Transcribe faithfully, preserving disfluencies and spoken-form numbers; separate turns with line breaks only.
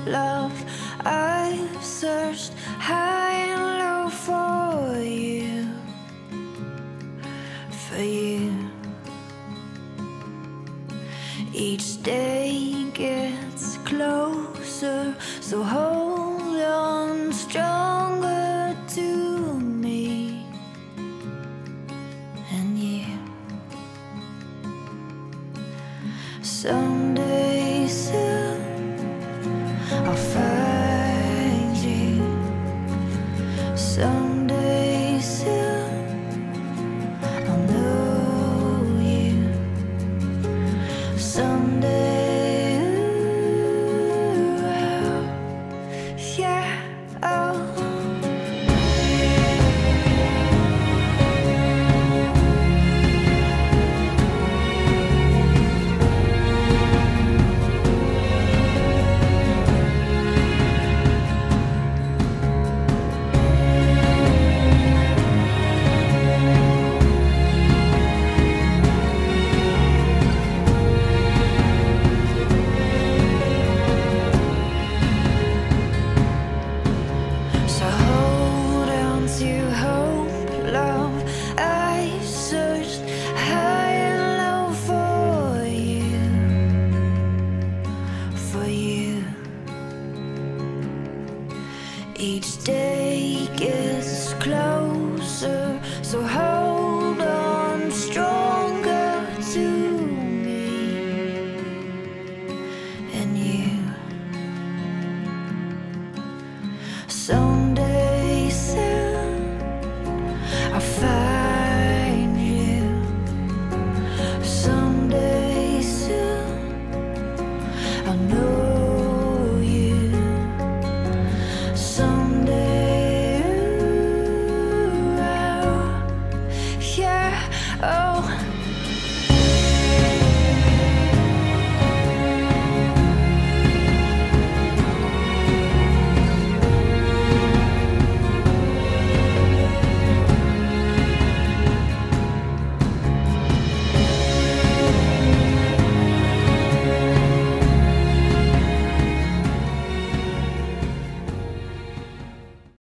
love. I've searched high and low for you, for you. Each day gets closer, so hold on stronger to me and you. Someday soon I'll find you. Someday soon I'll know you. Someday, ooh, yeah, oh. So hold on to hope, love. I searched high and low for you, for you. Each day gets closer, so hold on stronger to me and you. Someday soon I'll find you. Someday soon I'll know you. Someday, ooh, oh, yeah, oh.